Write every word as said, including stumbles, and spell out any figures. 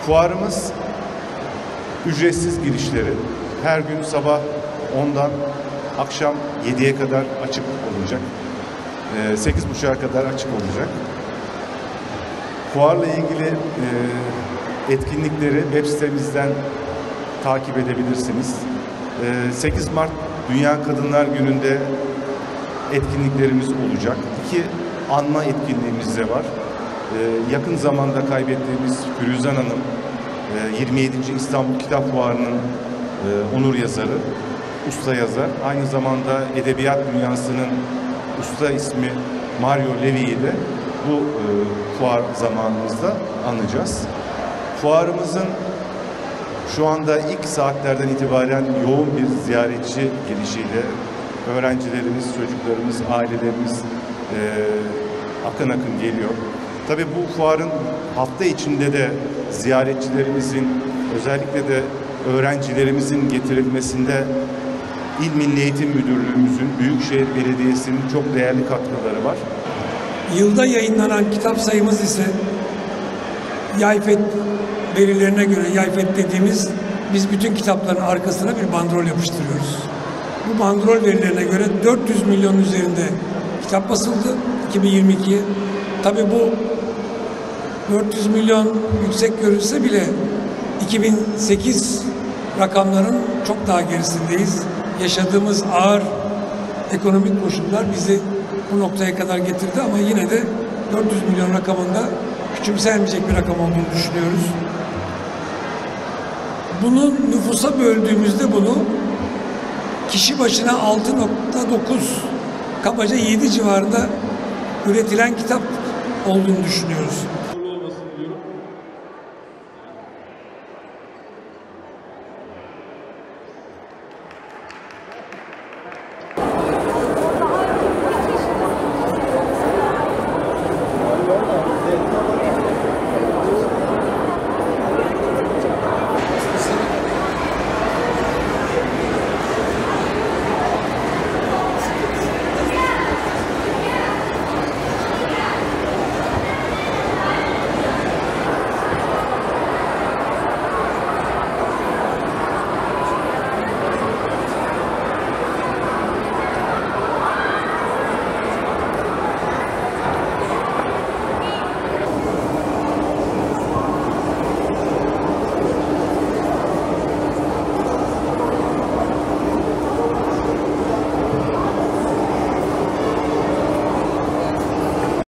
Fuarımız ücretsiz girişleri. Her gün sabah ondan akşam yediye kadar açık olacak. sekiz buçuğa kadar açık olacak. Fuarla ilgili etkinlikleri web sitemizden takip edebilirsiniz. sekiz Mart Dünya Kadınlar Günü'nde etkinliklerimiz olacak. İki anma etkinliğimiz de var. Yakın zamanda kaybettiğimiz Firuzan Hanım, yirmi yedinci İstanbul Kitap Fuarı'nın onur yazarı, usta yazar. Aynı zamanda edebiyat dünyasının usta ismi Mario Levy'yi de bu e, fuar zamanımızda anacağız. Fuarımızın şu anda ilk saatlerden itibaren yoğun bir ziyaretçi girişiyle öğrencilerimiz, çocuklarımız, ailelerimiz e, akın akın geliyor. Tabii bu fuarın hafta içinde de ziyaretçilerimizin, özellikle de öğrencilerimizin getirilmesinde İl Milli Eğitim Müdürlüğümüzün, Büyükşehir Belediyesi'nin çok değerli katkıları var. Yılda yayınlanan kitap sayımız ise Yayfet verilerine göre, Yayfet dediğimiz, biz bütün kitapların arkasına bir bandrol yapıştırıyoruz. Bu bandrol verilerine göre dört yüz milyon üzerinde kitap basıldı iki bin yirmi iki. Tabii bu dört yüz milyon yüksek görülse bile iki bin sekiz rakamların çok daha gerisindeyiz. Yaşadığımız ağır ekonomik koşullar bizi bu noktaya kadar getirdi ama yine de dört yüz milyon rakamında küçümsenmeyecek bir rakam olduğunu düşünüyoruz. Bunu nüfusa böldüğümüzde bunu kişi başına altı nokta dokuz, kabaca yedi civarında üretilen kitap olduğunu düşünüyoruz.